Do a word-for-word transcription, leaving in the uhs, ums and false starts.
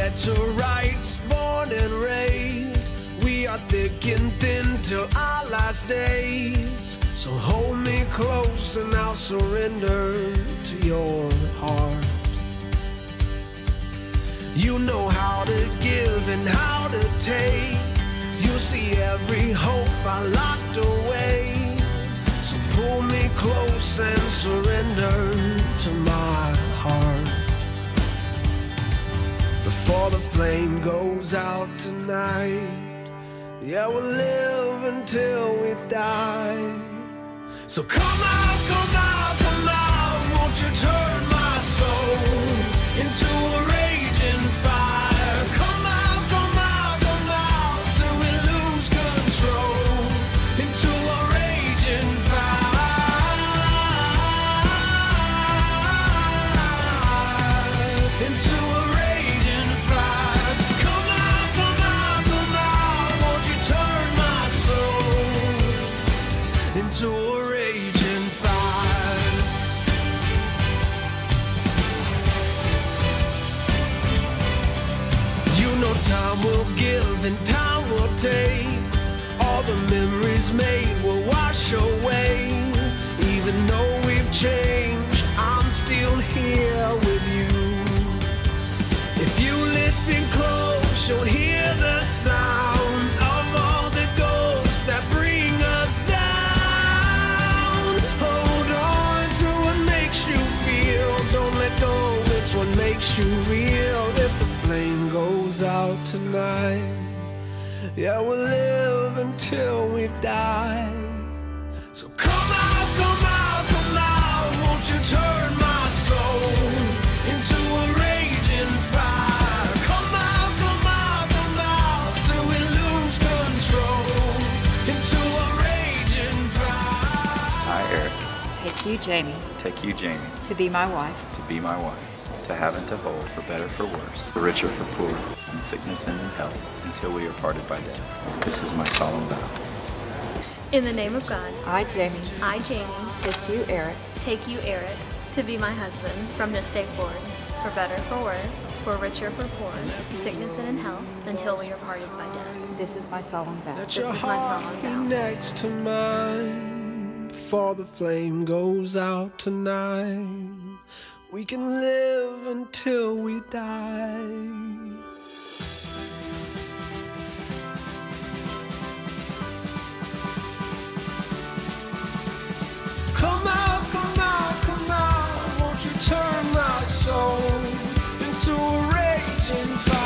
tried to write, born and raised. We are thick and thin till our last days. So hold me close and I'll surrender to your heart. You know how to give and how to take. You see every hope I locked away. So pull me close and surrender to my heart. Before the flame goes out tonight, yeah, we'll live until we die. So come out, come out, come out. Won't you turn my soul into a raging fire? Come out, come out, come out till we lose control into a raging fire. Into a raging fire. Come out, come out, come out. Won't you turn my soul into a raging fire? You know time will give and time will take. All the memories made will wash away. Even though we've changed, I'm still here with you. If you listen close, you'll hear the sound of all the ghosts that bring us down. Hold on to what makes you feel. Don't let go, it's what makes you real. If the flame goes out tonight, yeah, we'll live until we die. So come out, come out, come out. Won't you turn my soul into a raging fire? Come out, come out, come out till we lose control into a raging fire. I, Eric, Take you, Jamie, take you, Jamie, to be my wife. to be my wife, to have and to hold, for better, for worse, for richer, for poorer, in sickness and in health, until we are parted by death. This is my solemn vow. In the name of God, I, Jamie, I, Jamie, take you, Eric, take you, Eric, to be my husband from this day forward, for better, for worse, for richer, for poorer, in sickness and in health, until we are parted by death. this is my solemn vow. Let This your is my heart solemn be vow. next to mine before the flame goes out tonight. We can live until we die. Come out, come out, come out. Won't you turn my soul into a raging fire?